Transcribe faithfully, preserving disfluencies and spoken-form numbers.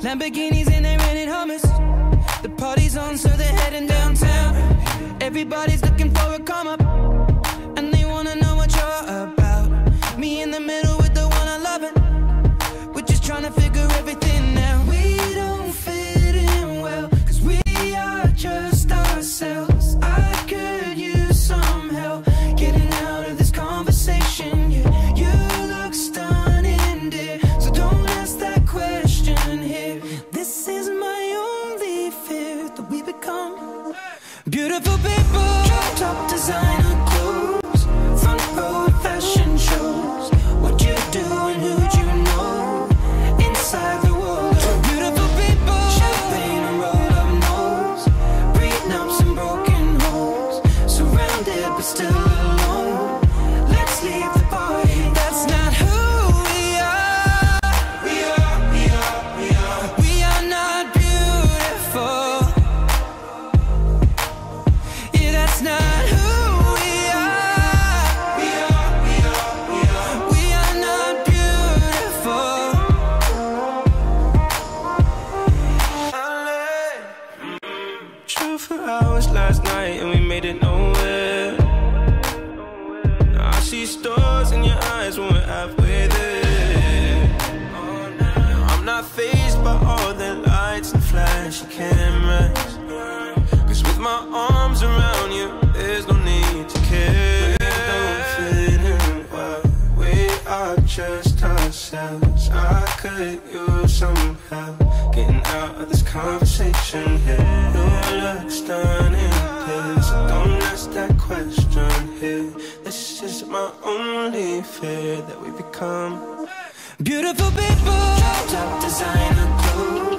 Lamborghinis and they rented hummus. The party's on, so they're heading downtown. Everybody's looking for a come up, and they wanna know what you're about. Me in the middle with the one I love it. We're just trying to figure everything out. We don't fit in well, cause we are just ourselves. I could use some help getting out of this conversation. Yeah, you look stunning, dear, so don't ask that question here. This is my only fear, that we become beautiful people. Drop top designer clothes, front row at fashion shows. What you do and who'd you know inside the world of beautiful people. Champagne and rolled up nose, prenups and broken homes. Surrounded but still alone. Let's leave the party. That's not who we are. We are, we are, we are. We are not beautiful. Yeah, that's not who we are. We are, we are, we are. We are not beautiful. True for hours last night and we made it nowhere. Now I see stars in your eyes when we're halfway there. I'm not fazed by all the lights and flashy cameras, cause with my arms around you, there's no need to care. We don't fit in well, we are just ourselves. I could use some help getting out of this conversation here. You look stunning, dear, so don't ask that question here. This is my only fear, that we become beautiful people. Drop top designer clothes,